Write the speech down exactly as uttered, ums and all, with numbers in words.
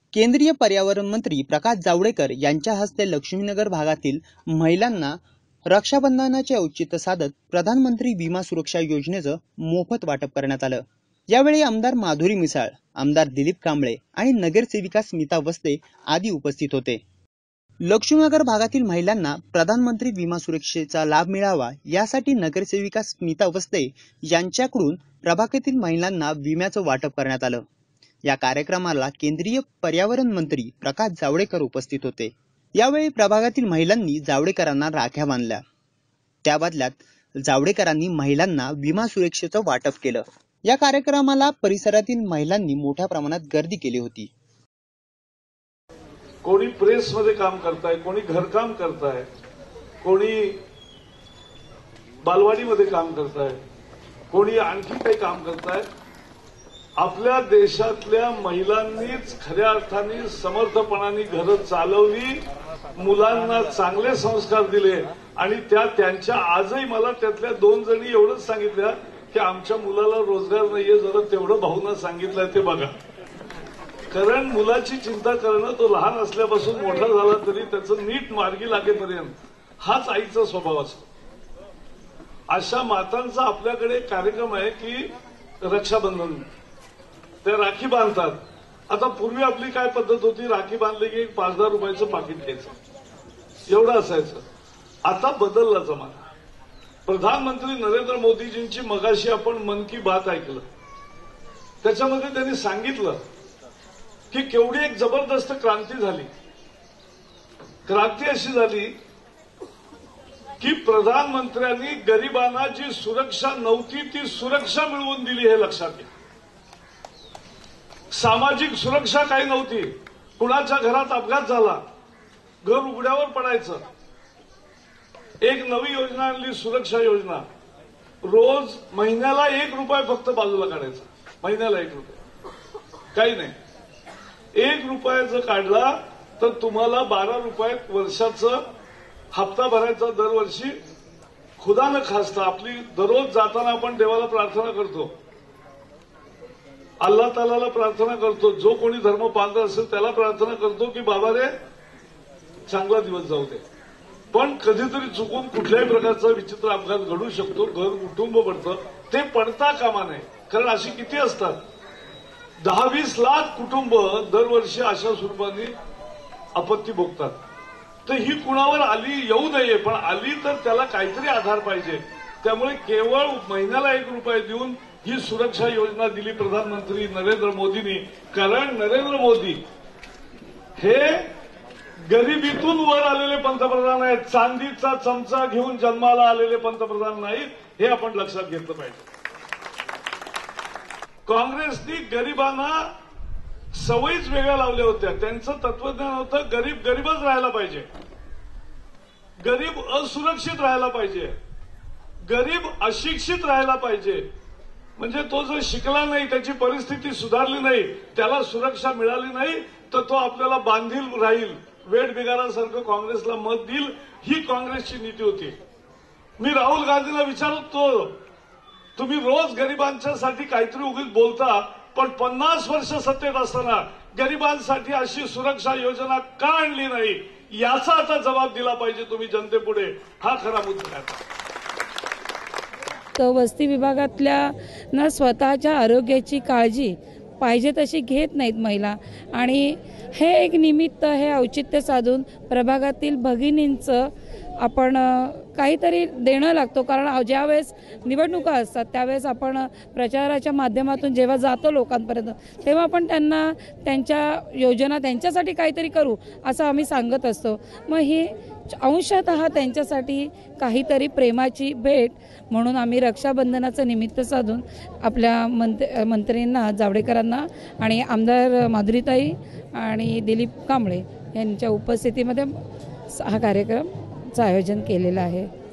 केंद्रीय पर्यावरण मंत्री प्रकाश जावडेकर यांच्या हस्ते लक्ष्मीनगर भागातील महिलांना रक्षाबंधनाचे औचित्य साधत प्रधानमंत्री विमा सुरक्षा योजनेचं मोफत वाटप करण्यात आलं। यावेळी आमदार माधुरी मिसाळ, आमदार दिलीप कांबळे आणि नगरसेविका स्मिता वस्ते आदी उपस्थित होते। लक्ष्मीनगर भागातील महिलांना प्रधानमंत्री विमा सुरक्षेचा लाभ मिळावा यासाठी नगरसेविका स्मिता वस्ते यांच्याकडून प्रभागातील महिलांना विम्याचं वाटप करण्यात आलं। या कार्यक्रमाला केंद्रीय पर्यावरण मंत्री प्रकाश जावडेकर उपस्थित होते। यावेळी प्रभागातील महिलांनी जावडेकरांना राख्या बांधल्या। त्या बदल्यात जावडेकरांनी महिलांना विमा सुरक्षेचं वाटप केलं। या कार्यक्रमाला परिसरातील महिलांनी मोठ्या प्रमाणात गर्दी केली होती। कोणी प्रेस मध्ये काम करताय, कोणी घरकाम करताय, कोणी बालवाडीमध्ये काम करताय, कोणी आणखी काही काम करताय। आपल्या देशातल्या महिलांनीच खऱ्या अर्थाने समर्थपणाने घरं चालवली, मुलांना चांगले संस्कार दिले आणि त्या त्यांच्या आजही मला त्यातल्या दोन जणी एवढंच सांगितलं की आमच्या मुलाला रोजगार नाहीये, जरा तेवढं भाऊंना सांगितलंय ते बघा। कारण मुलाची चिंता करणं, तो लहान असल्यापासून मोठा झाला तरी त्याचं नीट मार्गी लागेपर्यंत हाच आईचा स्वभाव असतो। अशा मातांचा आपल्याकडे कार्यक्रम आहे की रक्षाबंधन, ते राखी बांधतात। आता पूर्वी आपली काय पद्धत होती, राखी बांधली की एक पाच दहा रुपयाचं पाकिट घ्यायचं, एवढं असायचं। आता बदलला जमाना। प्रधानमंत्री नरेंद्र मोदीजींची मगाशी आपण मन की बात ऐकलं, त्याच्यामध्ये त्यांनी सांगितलं की केवढी एक जबरदस्त क्रांती झाली। क्रांती अशी झाली की प्रधानमंत्र्यांनी गरिबांना जी सुरक्षा नव्हती ती सुरक्षा मिळवून दिली, हे लक्षात घ्या। सामाजिक सुरक्षा काही नव्हती, कुणाच्या घरात अपघात झाला घर उघड्यावर पडायचं। एक नवी योजना आणली, सुरक्षा योजना। रोज महिन्याला एक रुपये फक्त बाजूला काढायचा, महिन्याला एक रुपये, काही नाही। एक रुपया जर काढला तर तुम्हाला बारा रुपये वर्षाचं हप्ता भरायचा दरवर्षी। खुदा न खास्ता आपली दररोज जाताना आपण देवाला प्रार्थना करतो, अल्लाह तालाला प्रार्थना करतो, जो कोणी धर्म पाळत असेल त्याला प्रार्थना करतो की बाबा रे चांगला दिवस जाऊ दे। पण कधीतरी चुकून कुठल्याही प्रकारचा विचित्र अपघात घडू शकतो, घर कुटुंब पडतं, ते पडता कामा नये। कारण अशी किती असतात, दहा वीस लाख कुटुंब दरवर्षी अशा स्वरूपाने आपत्ती भोगतात। तर ही कुणावर आली येऊ नये, पण आली तर त्याला काहीतरी आधार पाहिजे। त्यामुळे केवळ महिन्याला एक रुपये देऊन ही सुरक्षा योजना दिली प्रधानमंत्री नरेंद्र मोदींनी। कारण नरेंद्र मोदी हे गरिबीतून वर आलेले पंतप्रधान आहेत, चांदीचा चमचा घेऊन जन्माला आलेले पंतप्रधान नाहीत, हे आपण लक्षात घेतलं पाहिजे। काँग्रेसनी गरिबांना सवयीच वेगळ्या लावल्या होत्या। त्यांचं तत्वज्ञान होतं गरीब गरीबच राहायला पाहिजे, गरीब असुरक्षित राहायला पाहिजे, गरीब अशिक्षित राहायला पाहिजे। म्हणजे तो जर शिकला नाही, त्याची परिस्थिती सुधारली नाही, त्याला सुरक्षा मिळाली नाही तर तो आपल्याला बांधील राहील, वेठ बिगारासारखं काँग्रेसला मत देईल, ही काँग्रेसची नीती होती। मी राहुल गांधीला विचारतो, तुम्ही रोज गरिबांच्यासाठी काहीतरी उगीच बोलता, पण पन्नास वर्ष सत्तेत असताना गरिबांसाठी अशी सुरक्षा योजना का आणली नाही, याचा आता जबाब दिला पाहिजे तुम्ही जनतेपुढे। हा खरा मुद्दा आहे। तर वस्ती विभागातल्या ना स्वतःच्या आरोग्याची काळजी पाहिजे तशी घेत नाहीत महिला, आणि हे एक निमित्त, हे औचित्य साधून प्रभागातील भगिनींचं आपण काहीतरी देणं लागतो। कारण ज्यावेळेस निवडणुका असतात त्यावेळेस आपण प्रचाराच्या माध्यमातून जेव्हा जातो लोकांपर्यंत, तेव्हा आपण त्यांना त्यांच्या योजना त्यांच्यासाठी काहीतरी करू असं आम्ही सांगत असतो। मग ही अंशतः त्यांच्यासाठी काहीतरी प्रेमाची भेट म्हणून आम्ही रक्षाबंधनाचं निमित्त साधून आपल्या मंत्री मंत्रींना जावडेकरांना आणि आमदार माधुरीताई आणि दिलीप कांबळे यांच्या उपस्थितीमध्ये हा कार्यक्रमचं आयोजन केलेलं आहे।